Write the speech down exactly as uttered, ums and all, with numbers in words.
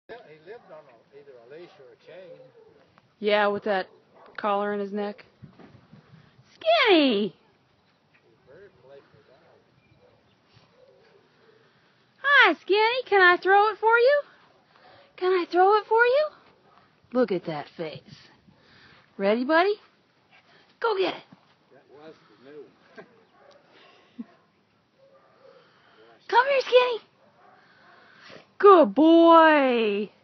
He lived on a, either a leash or a chain. Yeah, with that collar in his neck. Skinny! He's a very playful dog. Hi, Skinny. Can I throw it for you? Can I throw it for you? Look at that face. Ready, buddy? Go get it. That was the new one. Come here, Skinny. Good boy.